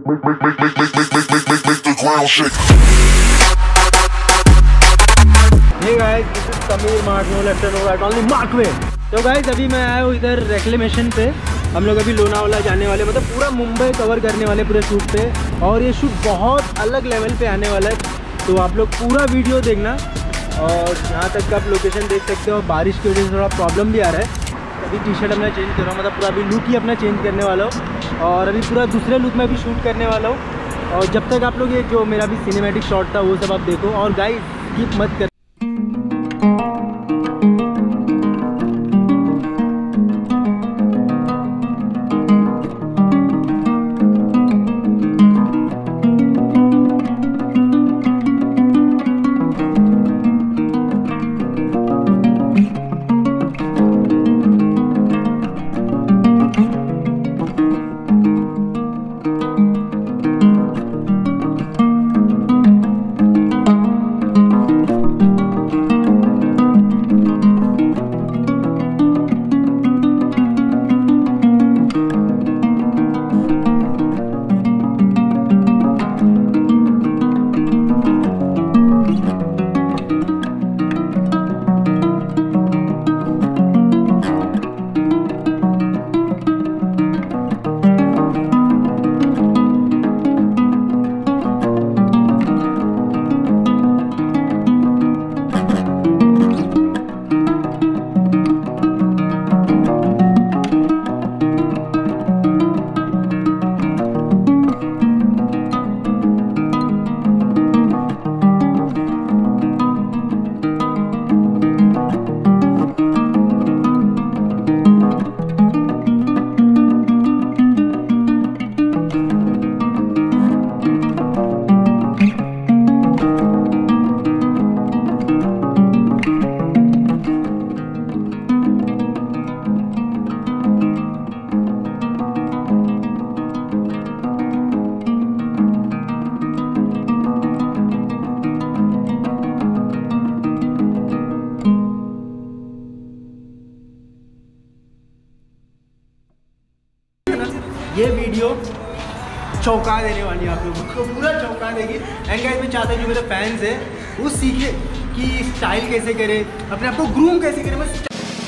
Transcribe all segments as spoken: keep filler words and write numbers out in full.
Sameer mark no left no right only mark way. तो guys अभी मैं आया हूँ इधर रेक्लेमेशन पे। हम लोग अभी लोनावाला जाने वाले, मतलब पूरा मुंबई कवर करने वाले पूरे शूट पे, और ये शूट बहुत अलग लेवल पे आने वाला है। तो आप लोग पूरा वीडियो देखना। और यहाँ तक आप लोकेशन देख सकते हो, बारिश की वजह से थोड़ा प्रॉब्लम भी आ रहा है। अभी टी शर्ट अपना चेंज कर रहा हूँ, मतलब पूरा अभी लुक ही अपना चेंज करने वाला हूँ, और अभी पूरा दूसरे लुक में भी शूट करने वाला हूँ। और जब तक आप लोग ये जो मेरा भी सिनेमैटिक शॉट था वो सब आप देखो। और गाइस स्किप मत कर। ये वीडियो चौंका देने वाली है आप लोगों को, पूरा चौंका देगी। एंड गाइस मैं चाहता हूँ जो मेरे फैंस हैं वो सीखे कि स्टाइल कैसे करें, अपने आप को ग्रूम कैसे करें। बस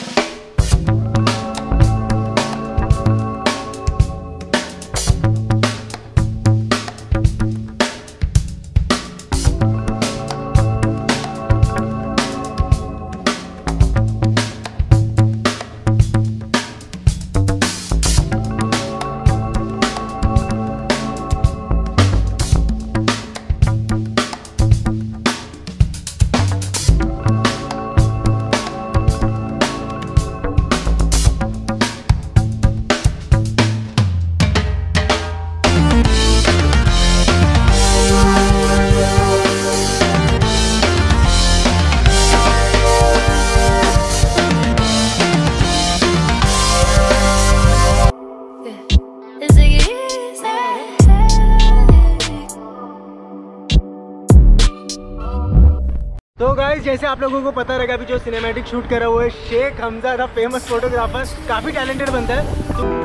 तो गाइस जैसे आप लोगों को पता रहेगा, अभी जो सिनेमैटिक शूट कर रहा है वो है शेख हमजा था, फेमस फोटोग्राफर, काफ़ी टैलेंटेड बनता है। तो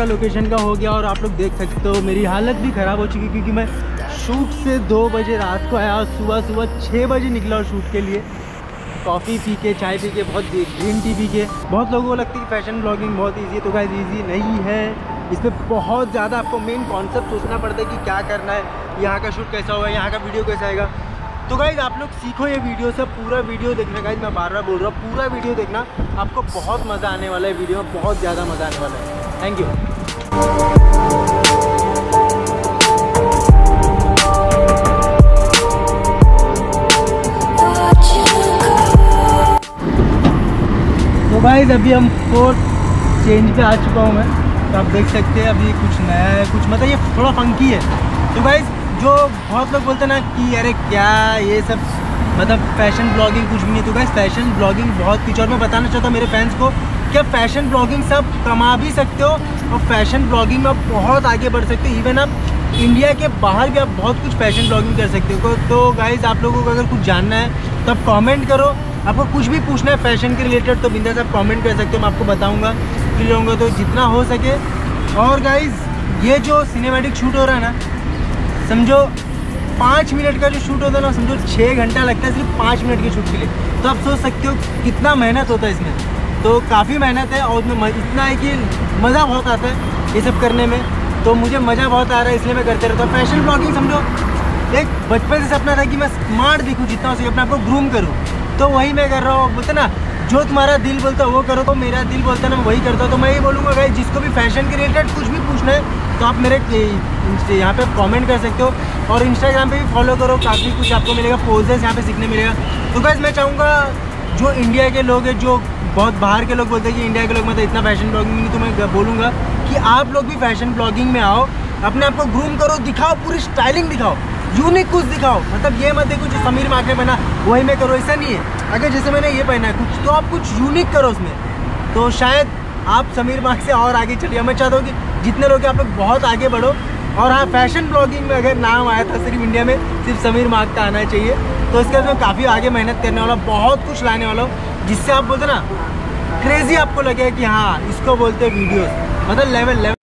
का लोकेशन का हो गया और आप लोग देख सकते हो मेरी हालत भी ख़राब हो चुकी क्योंकि मैं शूट से दो बजे रात को आया और सुबह सुबह छः बजे निकला और शूट के लिए। कॉफ़ी पी के, चाय पी के, बहुत ग्रीन टी पी के। बहुत लोगों को लगता है कि फैशन ब्लॉगिंग बहुत ईजी है, तो गाइस ईजी नहीं है। इसमें बहुत ज़्यादा आपको मेन कॉन्सेप्ट सोचना पड़ता है कि क्या करना है, यहाँ का शूट कैसा होगा, यहाँ का वीडियो कैसा आएगा। तो गाइस आप लोग सीखो ये वीडियो से, पूरा वीडियो देखना। गाइस मैं बार बार बोल रहा हूँ, पूरा वीडियो देखना, आपको बहुत मज़ा आने वाला है। वीडियो में बहुत ज़्यादा मज़ा आने वाला है। Thank you. तो गाइस अभी हम फोर्थ चेंज पे आ चुका हूँ मैं, तो आप देख सकते हैं अभी कुछ नया है, कुछ मतलब ये थोड़ा फंकी है। तो गाइस जो बहुत लोग बोलते हैं ना कि अरे क्या ये सब मतलब फैशन ब्लॉगिंग कुछ भी नहीं, तो गाइस फैशन ब्लॉगिंग बहुत कुछ। और मैं बताना चाहता हूँ मेरे फैंस को कि आप फैशन ब्लॉगिंग सब कमा भी सकते हो और फैशन ब्लॉगिंग में आप बहुत आगे बढ़ सकते हो। इवन आप इंडिया के बाहर भी आप बहुत कुछ फैशन ब्लॉगिंग कर सकते हो। तो गाइस आप लोगों को अगर कुछ जानना है तो आप कॉमेंट करो, आपको कुछ भी पूछना है फैशन के रिलेटेड तो बिंदास आप कमेंट कर सकते हो, मैं आपको बताऊंगा, फ्री रहूँगा तो जितना हो सके। और गाइस ये जो सिनेमैटिक शूट हो रहा है ना, समझो पाँच मिनट का जो शूट होता है ना, समझो छः घंटा लगता है सिर्फ पाँच मिनट के शूट के लिए। तो आप सोच सकते हो कितना मेहनत होता है इसमें। तो काफ़ी मेहनत है और उसमें इतना है कि मज़ा बहुत आता है ये सब करने में। तो मुझे मज़ा बहुत आ रहा है इसलिए मैं करते रहता हूँ। फैशन ब्लॉगिंग समझो एक बचपन से सपना था कि मैं स्मार्ट दिखूँ, जितना हो सके अपने आप को ग्रूम करूँ, तो वही मैं कर रहा हूँ। बोलते ना जो तुम्हारा दिल बोलता है वो करो, तो मेरा दिल बोलता है ना मैं वही करता हूँ। तो मैं ये बोलूँगा गाइस जिसको भी फैशन के रिलेटेड कुछ भी पूछना है तो आप मेरे यहाँ पे कमेंट कर सकते हो और इंस्टाग्राम पे भी फॉलो करो, काफ़ी कुछ आपको मिलेगा, पोजेस यहाँ पे सीखने मिलेगा। तो गाइस मैं चाहूँगा जो इंडिया के लोग हैं, जो बहुत बाहर के लोग बोलते हैं कि इंडिया के लोग मतलब इतना फैशन ब्लॉगिंग नहीं, तो मैं बोलूँगा कि आप लोग भी फैशन ब्लॉगिंग में आओ, अपने आप को ग्रूम करो, दिखाओ, पूरी स्टाइलिंग दिखाओ, यूनिक कुछ दिखाओ। मतलब ये मत देखो जो समीर मार्क ने बना वही मैं करो, ऐसा नहीं है। अगर जैसे मैंने ये पहना है कुछ, तो आप कुछ यूनिक करो उसमें, तो शायद आप समीर मार्क से और आगे चलिए। मैं चाहता हूँ कि जितने लोग आप लोग बहुत आगे बढ़ो। और हाँ, फैशन ब्लॉगिंग में अगर नाम आया था सिर्फ इंडिया में सिर्फ समीर मार्क का आना चाहिए, तो इसके बाद मैं काफ़ी आगे मेहनत करने वाला, बहुत कुछ लाने वाला हूँ, जिससे आप बोलते ना क्रेजी आपको लगे कि हाँ इसको बोलते हैं वीडियोस, मतलब लेवल लेवल।